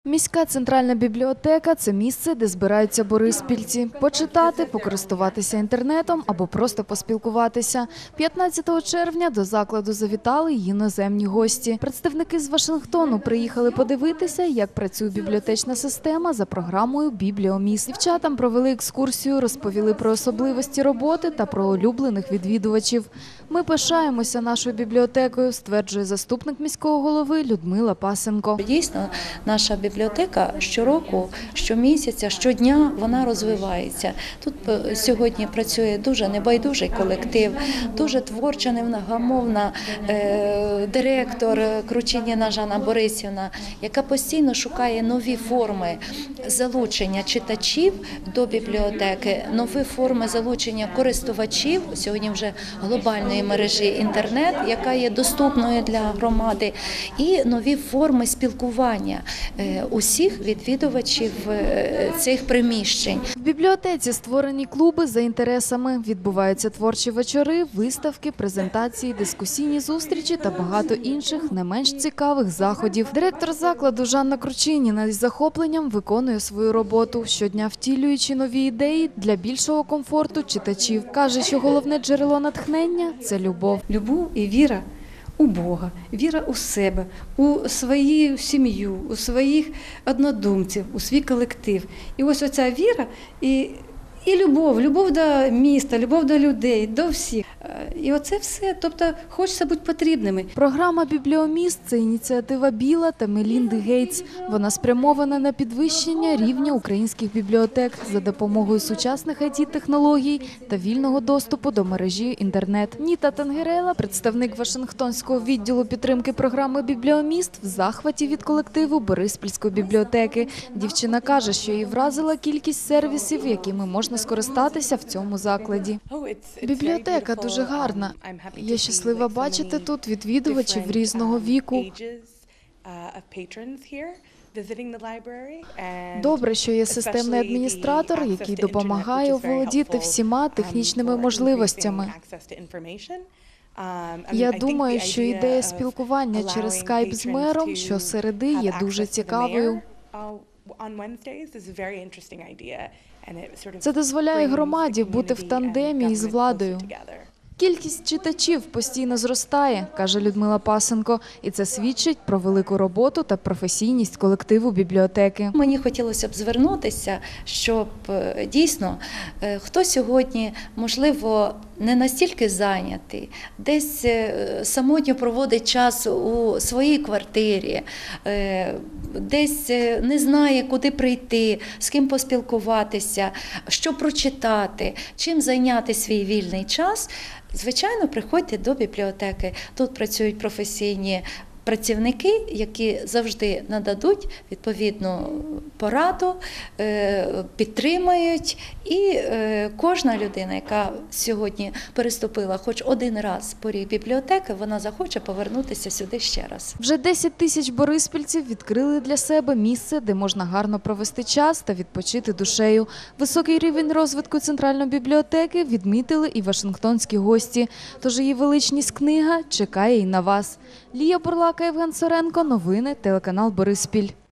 Міська центральна бібліотека – це місце, де збираються бориспільці. Почитати, покористуватися інтернетом або просто поспілкуватися. 15 червня до закладу завітали й іноземні гості. Представники з Вашингтону приїхали подивитися, як працює бібліотечна система за програмою «Бібліоміст». Дівчатам провели екскурсію, розповіли про особливості роботи та про улюблених відвідувачів. «Ми пишаємося нашою бібліотекою», стверджує заступник міського голови Людмила Пасенко. Дійсно, наша бібліотека щороку, щомісяця, щодня вона розвивається. Тут сьогодні працює дуже небайдужий колектив, дуже творча, невгамовна директор Кручиніна Жанна Борисівна, яка постійно шукає нові форми залучення читачів до бібліотеки, нові форми залучення користувачів, сьогодні вже глобальної мережі інтернет, яка є доступною для громади, і нові форми спілкування усіх відвідувачів цих приміщень. В бібліотеці створені клуби за інтересами. Відбуваються творчі вечори, виставки, презентації, дискусійні зустрічі та багато інших не менш цікавих заходів. Директор закладу Жанна Кручиніна із захопленням виконує свою роботу, щодня втілюючи нові ідеї для більшого комфорту читачів. Каже, що головне джерело натхнення – це любов. Любов і віра у Бога, віра у себе, у свою сім'ю, у своїх однодумців, у свій колектив. І ось оця віра і любов до міста, любов до людей, до всіх. І оце все, тобто хочеться бути потрібними. Програма «Бібліоміст» – це ініціатива Білла та Мелінди Гейтс. Вона спрямована на підвищення рівня українських бібліотек за допомогою сучасних IT-технологій та вільного доступу до мережі інтернет. Ніта Тангерела, представник Вашингтонського відділу підтримки програми «Бібліоміст», в захваті від колективу Бориспільської бібліотеки. Дівчина каже, що її вразила кількість сервісів, якими можна скористатися в цьому закладі. Бібліотека дуже гарна. Я щаслива бачити тут відвідувачів різного віку. Добре, що є системний адміністратор, який допомагає оволодіти всіма технічними можливостями. Я думаю, що ідея спілкування через скайп з мером щосереди є дуже цікавою. Це дозволяє громаді бути в тандемі із владою. Кількість читачів постійно зростає, каже Людмила Пасенко, і це свідчить про велику роботу та професійність колективу бібліотеки. Мені хотілося б звернутися, щоб дійсно хто сьогодні, можливо, не настільки зайнятий, десь самотньо проводить час у своїй квартирі, десь не знає, куди прийти, з ким поспілкуватися, що прочитати, чим зайняти свій вільний час. Звичайно, приходьте до бібліотеки. Тут працюють професійні працівники, які завжди нададуть відповідну пораду, підтримають. І кожна людина, яка сьогодні переступила хоч один раз поріг бібліотеки, вона захоче повернутися сюди ще раз. Вже 10 тисяч бориспільців відкрили для себе місце, де можна гарно провести час та відпочити душею. Високий рівень розвитку центральної бібліотеки відмітили і вашингтонські гості. Тож її величність книга чекає і на вас. Лія Бурлака, Євген Соренко. Новини, телеканал Бориспіль.